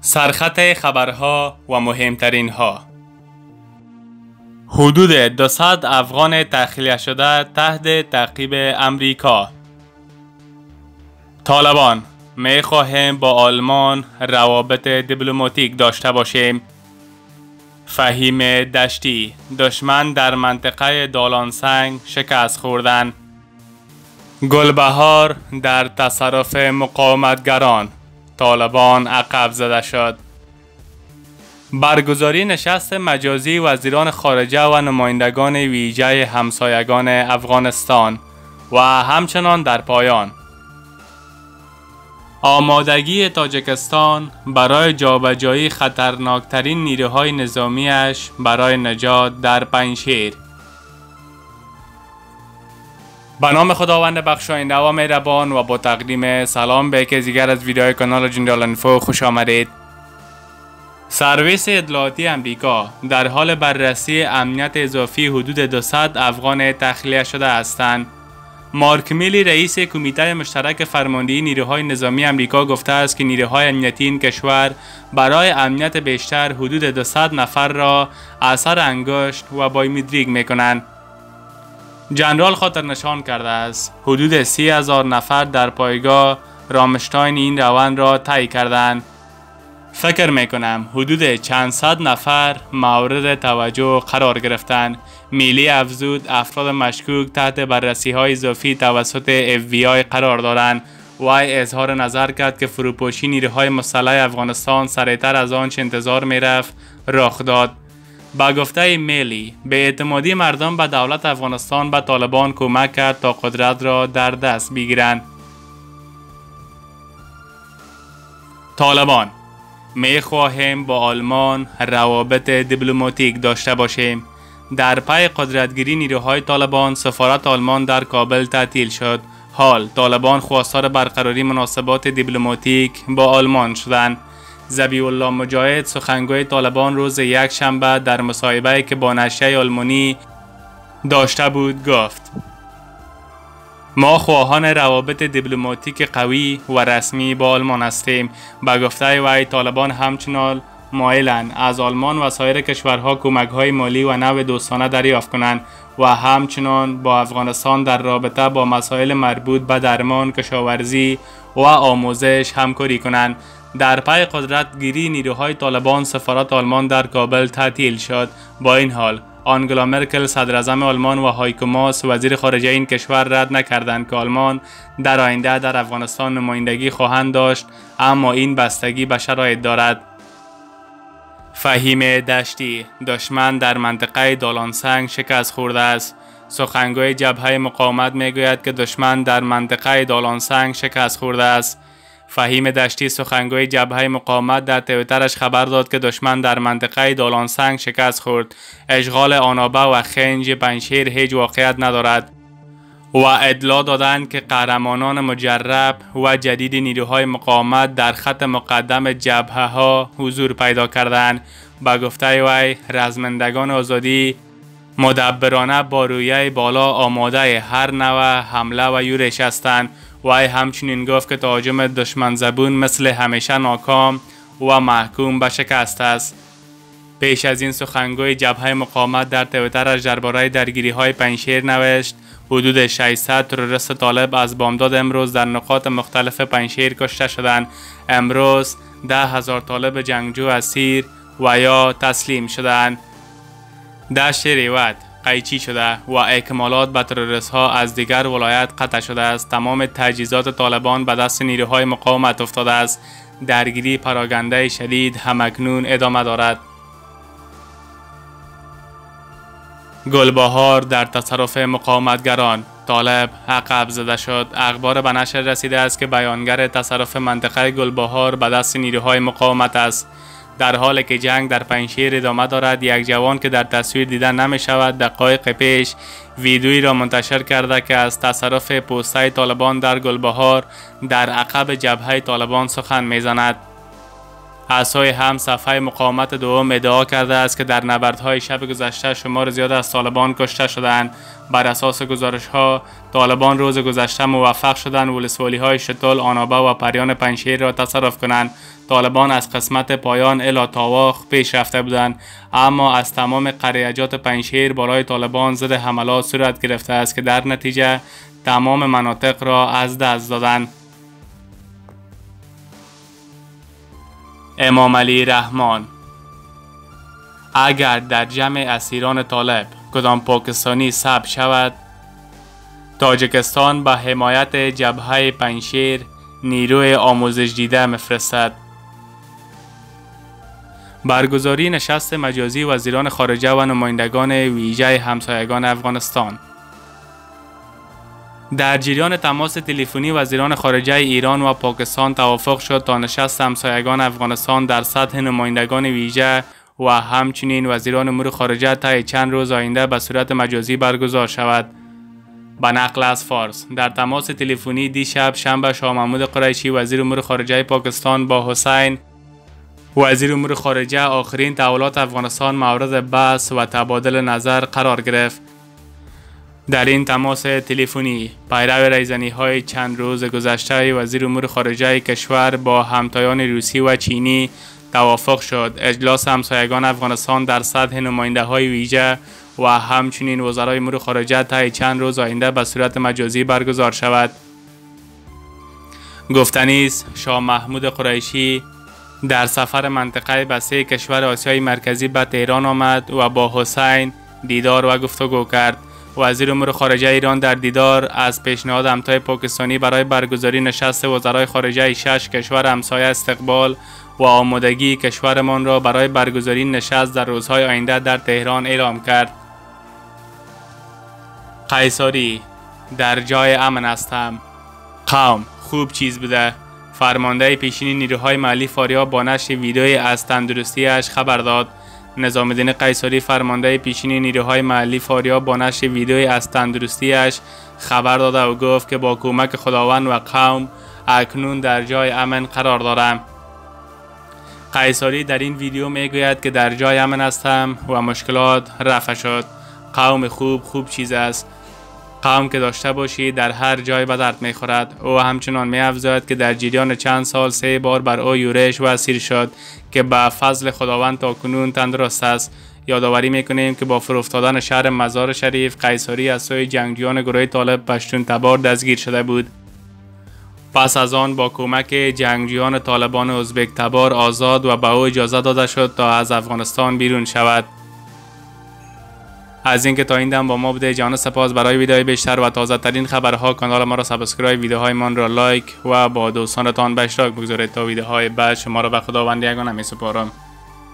سرخط خبرها و مهمترین ها. حدود 200 افغان تخلیه شده تحت تعقیب امریکا. طالبان: می خواهیم با آلمان روابط دیپلماتیک داشته باشیم. فهیم دشتی: دشمن در منطقه دالانسنگ شکست خوردن. گلبهار در تصرف مقاومتگران. طالبان عقب زده شد. برگزاری نشست مجازی وزیران خارجه و نمایندگان ویژه همسایگان افغانستان و همچنان در پایان. آمادگی تاجیکستان برای جابجایی خطرناکترین نیروهای نظامیش برای نجات در پنجشیر. به نام خداوند بخشاینده و مهربان و با تقدیم سلام به یکی دیگر از ویدیوهای کانال جنرال انفو خوش آمدید. سرویس اطلاعاتی امریکا در حال بررسی امنیت اضافی حدود 200 افغان تخلیه شده هستند. مارک میلی رئیس کمیته مشترک فرماندهی نیروهای نظامی امریکا گفته است که نیروهای امنیتی این کشور برای امنیت بیشتر حدود 200 نفر را اثر انگشت و بایومتریک میکنند. جنرال خاطر نشان کرده است حدود 30,000 نفر در پایگاه رامشتاین این روند را طی کردند. فکر میکنم حدود چند صد نفر مورد توجه قرار گرفتند. میلی افزود افراد مشکوک تحت بررسی های اضافی توسط FBI قرار دارند. وی اظهار نظر کرد که فروپاشی نیروهای مسلح افغانستان سریعتر از آنچه انتظار میرفت رخ داد. با گفته میلی به اعتمادی مردم به دولت افغانستان به طالبان کمک کرد تا قدرت را در دست بگیرند. طالبان: می خواهیم با آلمان روابط دیپلماتیک داشته باشیم. در پی قدرتگیری نیروهای طالبان سفارت آلمان در کابل تعطیل شد. حال طالبان خواستار برقراری مناسبات دیپلماتیک با آلمان شدند. ذبیح الله مجاهد سخنگوی طالبان روز یکشنبه در مصاحبه‌ای که با نشریه آلمانی داشته بود گفت: ما خواهان روابط دیپلماتیک قوی و رسمی با آلمان هستیم. با گفته وی طالبان همچنان مایلند از آلمان و سایر کشورها کمک‌های مالی و نوع دوستانه دریافت کنند و همچنان با افغانستان در رابطه با مسائل مربوط به درمان، کشاورزی و آموزش همکاری کنند. در پی قدرت گیری نیروهای طالبان سفارت آلمان در کابل تعطیل شد. با این حال آنگلا مرکل صدر اعظم آلمان و هایکو ماس وزیر خارجه این کشور رد نکردند که آلمان در آینده در افغانستان نمایندگی خواهند داشت، اما این بستگی به شرایط دارد. فهیم دشتی: دشمن در منطقه دالانسنگ شکست خورده است. سخنگوی جبهه مقاومت میگوید که دشمن در منطقه دالانسنگ شکست خورده است. فهیم دشتی سخنگوی جبهه مقاومت در توییترش خبر داد که دشمن در منطقه دالانسنگ شکست خورد. اشغال آنابه و خنج پنجشیر هیچ واقعیت ندارد و ادعا دادند که قهرمانان مجرب و جدید نیروهای مقاومت در خط مقدم جبهه ها حضور پیدا کردند. با گفته وی رزمندگان آزادی مدبرانه با رویه بالا آماده هر نوع حمله و یورش هستند. وی همچنین گفت که تهاجم دشمن زبون مثل همیشه ناکام و محکوم به شکست است. پیش از این سخنگوی جبهه مقاومت در توییترش درباره درگیری‌های پنجشیر نوشت: حدود 600 تروریست طالب از بامداد امروز در نقاط مختلف پنجشیر کشته شدند. امروز 10,000 طالب جنگجو اسیر و یا تسلیم شدند. دشت ریوت قیچی شده و اکمالات به تروریست ها از دیگر ولایت قطع شده است. تمام تجهیزات طالبان به دست نیروهای مقاومت افتاده است. درگیری پراکنده شدید همکنون ادامه دارد. گلبهار در تصرف مقاومتگران. طالب عقب زده شد. اخبار به نشر رسیده است که بیانگر تصرف منطقه گلبهار به دست نیروهای مقاومت است. در حالی که جنگ در پنجشیر ادامه دارد، یک جوان که در تصویر دیده نمی شود دقایق پیش ویدیویی را منتشر کرده که از تصرف پوسته طالبان در گلبهار در عقب جبهه طالبان سخن میزند. عصای هم صفحه مقاومت دوم ادعا کرده است که در نبردهای شب گذشته شمار زیاد از طالبان کشته شدند. بر اساس گزارش‌ها طالبان روز گذشته موفق شدند ولسوالی‌های شتول، آنابه و پریان پنجشیر را تصرف کنند. طالبان از قسمت پایان الی تاواخ پیش رفته بودند، اما از تمام قریجات پنجشیر برای طالبان ضد حملات صورت گرفته است که در نتیجه تمام مناطق را از دست دادند. امام علی رحمان: اگر در جمع اسیران طالب کدام پاکستانی ثبت شود، تاجیکستان به حمایت جبهه پنجشیر نیروی آموزش دیده می‌فرستد. برگزاری نشست مجازی وزیران خارجه و نمایندگان ویژه همسایگان افغانستان. در جریان تماس تلفنی وزیران خارجه ایران و پاکستان توافق شد تا نشست همسایگان افغانستان در سطح نمایندگان ویژه و همچنین وزیران امور خارجه طی چند روز آینده به صورت مجازی برگزار شود. به نقل از فارس: در تماس تلفنی دیشب شنبه شاه محمود قریشی وزیر امور خارجه پاکستان با حسین وزیر امور خارجه آخرین تحولات افغانستان مورد بحث و تبادل نظر قرار گرفت. در این تماس تلفنی پیرو ریزنی‌های چند روز گذشته وزیر امور خارجه کشور با همتایان روسی و چینی توافق شد اجلاس همسایگان افغانستان در سطح نماینده‌های ویژه و همچنین وزرای امور خارجه طی چند روز آینده به صورت مجازی برگزار شود. گفتنی است شاه محمود قریشی در سفر منطقه به 3 کشور آسیای مرکزی به تهران آمد و با حسین دیدار و گفتگو کرد. وزیر امور خارجه ایران در دیدار از پیشنهاد همتای پاکستانی برای برگزاری نشست وزرای خارجه 6 کشور همسایه استقبال و آمادگی کشورمان را برای برگزاری نشست در روزهای آینده در تهران اعلام کرد. قیصری: در جای امن هستم. قوم خوب چیز بوده. فرمانده پیشین نیروهای محلی فاریاب با نشر ویدئویی از تندرستیش خبر داد. نظام الدین قیصری فرمانده پیشین نیروهای محلی فاریاب با نشر ویدئویی از تندرستیش خبر داده و گفت که با کمک خداوند و قوم اکنون در جای امن قرار دارم. قیصری در این ویدیو میگوید که در جای امن هستم و مشکلات رفع شد. قوم خوب چیز است. قوم که داشته باشی در هر جای به درد میخورد. او همچنان می‌افزاید که در جریان چند سال 3 بار بر او یورش و اسیر شد که به فضل خداوند تا کنون تندرست است. یادآوری میکنیم که با فروفتادن شهر مزار شریف قیصری از سوی جنگجویان گروه طالب پشتون تبار دستگیر شده بود. پس از آن با کمک جنگجویان طالبان ازبک تبار آزاد و به او اجازه داده شد تا از افغانستان بیرون شود. از اینکه تا این دم با ما بوده جان سپاس. برای ویدیوهای بیشتر و تازه ترین خبرها کانال ما را سابسکرایب، ویدیوهای ما را لایک و با دوستانتان به اشتراک بگذارید. تا ویدیوهای بعد شما را به خداوند یگانه می سپارم.